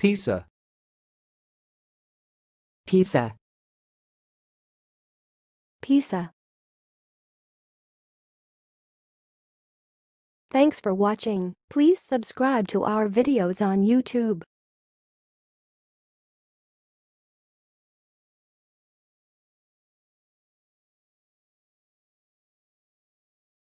peh-sah, peh-sah, peh-sah. Thanks for watching. Please subscribe to our videos on YouTube.